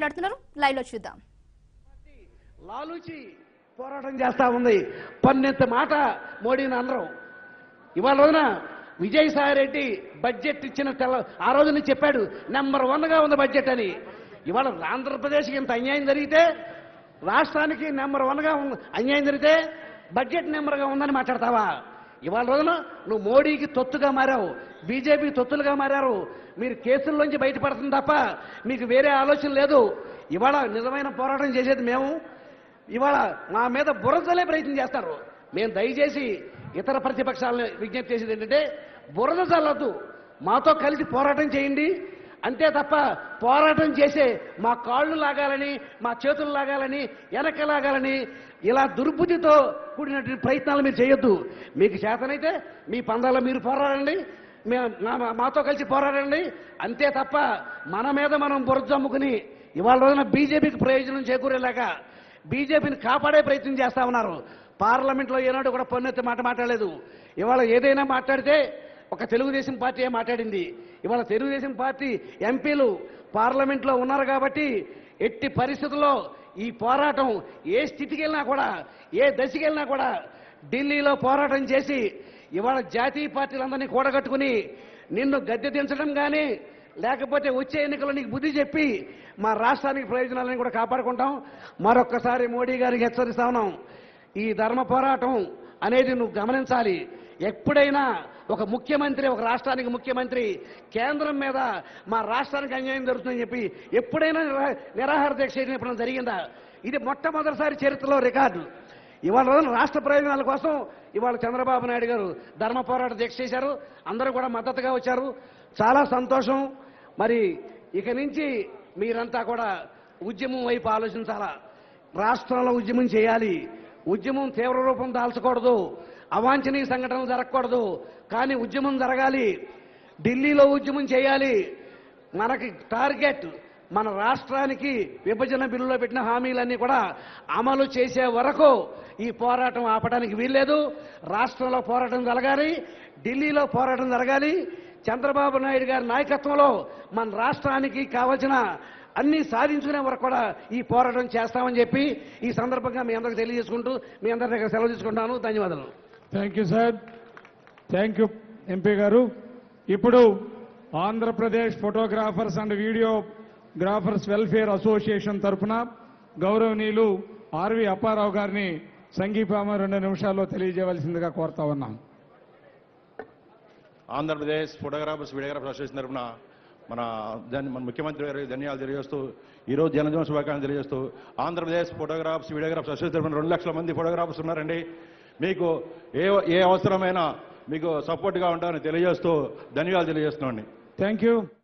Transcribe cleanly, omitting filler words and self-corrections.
మాట్లాడుతున్నారు, లైవ్ లో చూద్దాం. లాలూచి పోరాటం చేస్తా ఉంది. పన్నెంత మాట మోడీని అందరం. ఇవాళ రోజున విజయసాయి రెడ్డి బడ్జెట్ ఇచ్చిన ఆ రోజున చెప్పాడు నెంబర్ 1గా ఉంది బడ్జెట్ అని. ఇవాళ ఆంధ్రప్రదేశ్కి ఇంత అన్యాయం జరిగితే, రాష్ట్రానికి నెంబర్ 1గా అన్యాయం జరిగితే బడ్జెట్ నెంబర్గా ఉందని మాట్లాడతావా? ఇవాళ రోజున నువ్వు మోడీకి తొత్తుగా మారావు, బీజేపీ తొత్తులుగా మారారు. మీరు కేసుల్లోంచి బయటపడుతుంది తప్ప మీకు వేరే ఆలోచన లేదు. ఇవాళ నిజమైన పోరాటం చేసేది మేము. ఇవాళ మా మీద బురదలే ప్రయత్నం చేస్తారు. మేము దయచేసి ఇతర ప్రతిపక్షాలను విజ్ఞప్తి చేసేది ఏంటంటే, బురద చల్లద్దు, మాతో కలిసి పోరాటం చేయండి అంతే తప్ప పోరాటం చేసే మా కాళ్ళు లాగాలని, మా చేతులు లాగాలని, వెనక లాగాలని ఇలా దుర్బుద్ధితో కూడినటువంటి ప్రయత్నాలు మీరు చేయొద్దు. మీకు చేతనైతే మీ పందాల్లో మీరు పోరాడండి, మాతో కలిసి పోరాడండి అంతే తప్ప మన మీద మనం బురద జమ్ముకుని ఇవాళ రోజున బీజేపీకి ప్రయోజనం చేకూరేలాగా బీజేపీని కాపాడే ప్రయత్నం చేస్తా ఉన్నారు. పార్లమెంట్లో ఏనాడు కూడా పొన్నెత్తి మాట మాట్లాడలేదు. ఇవాళ ఏదైనా మాట్లాడితే ఒక తెలుగుదేశం పార్టీ మాట్లాడింది. ఇవాళ తెలుగుదేశం పార్టీ ఎంపీలు పార్లమెంట్లో ఉన్నారు కాబట్టి ఎట్టి పరిస్థితుల్లో ఈ పోరాటం ఏ స్థితికి వెళ్ళినా కూడా, ఏ దశకి వెళ్ళినా కూడా ఢిల్లీలో పోరాటం చేసి ఇవాళ జాతీయ పార్టీలందరినీ కూడగట్టుకుని నిన్ను గద్దె దించడం కానీ, లేకపోతే వచ్చే ఎన్నికల్లో నీకు బుద్ధి చెప్పి మా రాష్ట్రానికి ప్రయోజనాలను కూడా కాపాడుకుంటాం. మరొక్కసారి మోడీ గారికి హెచ్చరిస్తా ఉన్నాం, ఈ ధర్మ పోరాటం అనేది నువ్వు గమనించాలి. ఎప్పుడైనా ఒక ముఖ్యమంత్రి, ఒక రాష్ట్రానికి ముఖ్యమంత్రి కేంద్రం మీద మా రాష్ట్రానికి అన్యాయం జరుగుతుందని చెప్పి ఎప్పుడైనా నిరాహార దీక్ష చేయడం జరిగిందా? ఇది మొట్టమొదటిసారి చరిత్రలో రికార్డు. ఇవాళ రోజున రాష్ట్ర ప్రయోజనాల కోసం ఇవాళ చంద్రబాబు నాయుడు గారు ధర్మ పోరాట దీక్ష చేశారు. అందరూ కూడా మద్దతుగా వచ్చారు. చాలా సంతోషం. మరి ఇక నుంచి మీరంతా కూడా ఉద్యమం వైపు ఆలోచించాలా. రాష్ట్రంలో ఉద్యమం చేయాలి. ఉద్యమం తీవ్ర రూపం దాల్చకూడదు, అవాంఛనీయ సంఘటనలు జరగకూడదు, కానీ ఉద్యమం జరగాలి. ఢిల్లీలో ఉద్యమం చేయాలి. మనకి టార్గెట్ మన రాష్ట్రానికి విభజన బిల్లులో పెట్టిన హామీలన్నీ కూడా అమలు చేసే వరకు ఈ పోరాటం ఆపడానికి వీల్లేదు. రాష్ట్రంలో పోరాటం జరగాలి, ఢిల్లీలో పోరాటం జరగాలి. చంద్రబాబు నాయుడు గారి నాయకత్వంలో మన రాష్ట్రానికి కావలసిన అన్ని సాధించుకునే వరకు కూడా ఈ పోరాటం చేస్తామని చెప్పి ఈ సందర్భంగా మీ అందరికి తెలియజేసుకుంటూ మీ అందరి దగ్గర సెలవు తీసుకుంటాను. ధన్యవాదాలు. Thank you sir. Thank you MP గారు. ఇప్పుడు Andhra Pradesh photographers and videographers welfare association తరఫున గౌరవనీయులు ఆర్వి అప్పారావు గారిని సంఘీభావం 2 నిమిషాల్లో తెలియజేయవలసిందిగా కోరుతా ఉన్నాం. ఆంధ్రప్రదేశ్ ఫోటోగ్రాఫర్స్ వీడియోగ్రాఫర్స్ అసోసియేషన్ తరఫున మన ముఖ్యమంత్రి గారికి ధన్యవాదాలు తెలియజేస్తూ, ఈరోజు జనదిన శుభాకాంక్షలు తెలియజేస్తూ, ఆంధ్రప్రదేశ్ ఫోటోగ్రాఫర్స్ వీడియోగ్రాఫర్స్ అసోసియేషన్ తరఫున 2 లక్షల మంది ఫోటోగ్రాఫర్స్ ఉన్నారండి. మీకు ఏ అవసరమైనా మీకు సపోర్ట్గా ఉంటామని తెలియజేస్తూ ధన్యవాదాలు తెలియజేస్తున్నామండి. Thank you.